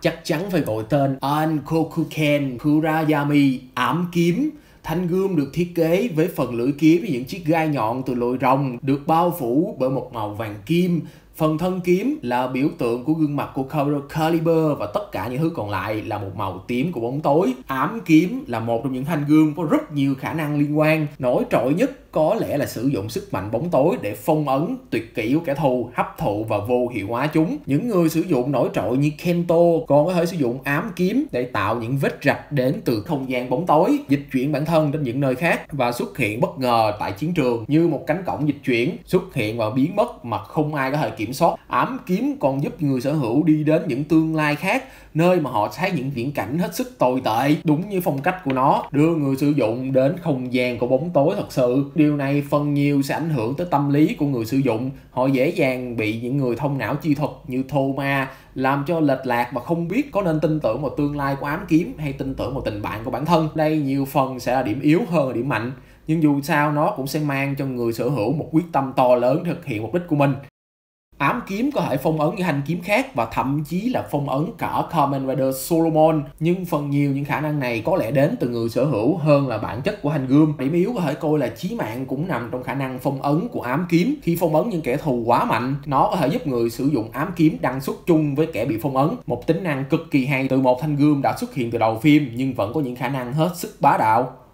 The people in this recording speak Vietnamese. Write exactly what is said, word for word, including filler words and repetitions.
chắc chắn phải gọi tên Ankokuken Kurayami, ám kiếm. Thanh gươm được thiết kế với phần lưỡi kiếm với những chiếc gai nhọn từ lồi rồng, được bao phủ bởi một màu vàng kim. Phần thân kiếm là biểu tượng của gương mặt của Excalibur và tất cả những thứ còn lại là một màu tím của bóng tối. Ám kiếm là một trong những thanh gươm có rất nhiều khả năng liên quan. Nổi trội nhất có lẽ là sử dụng sức mạnh bóng tối để phong ấn tuyệt kỹ của kẻ thù, hấp thụ và vô hiệu hóa chúng. Những người sử dụng nổi trội như Kento còn có thể sử dụng ám kiếm để tạo những vết rạch đến từ không gian bóng tối, dịch chuyển bản thân đến những nơi khác và xuất hiện bất ngờ tại chiến trường như một cánh cổng dịch chuyển, xuất hiện và biến mất mà không ai có thể kiểm soát. Ám kiếm còn giúp người sở hữu đi đến những tương lai khác, nơi mà họ thấy những viễn cảnh hết sức tồi tệ, đúng như phong cách của nó, đưa người sử dụng đến không gian của bóng tối thật sự. Điều này phần nhiều sẽ ảnh hưởng tới tâm lý của người sử dụng. Họ dễ dàng bị những người thông não chi thuật như Thoma làm cho lệch lạc và không biết có nên tin tưởng vào tương lai của ám kiếm hay tin tưởng vào tình bạn của bản thân. Đây nhiều phần sẽ là điểm yếu hơn là điểm mạnh, nhưng dù sao nó cũng sẽ mang cho người sở hữu một quyết tâm to lớn để thực hiện mục đích của mình. Ám kiếm có thể phong ấn những thanh kiếm khác và thậm chí là phong ấn cả Kamen Rider Solomon, nhưng phần nhiều những khả năng này có lẽ đến từ người sở hữu hơn là bản chất của thanh gươm. Điểm yếu có thể coi là chí mạng cũng nằm trong khả năng phong ấn của ám kiếm. Khi phong ấn những kẻ thù quá mạnh, nó có thể giúp người sử dụng ám kiếm đăng xuất chung với kẻ bị phong ấn, một tính năng cực kỳ hay từ một thanh gươm đã xuất hiện từ đầu phim nhưng vẫn có những khả năng hết sức bá đạo.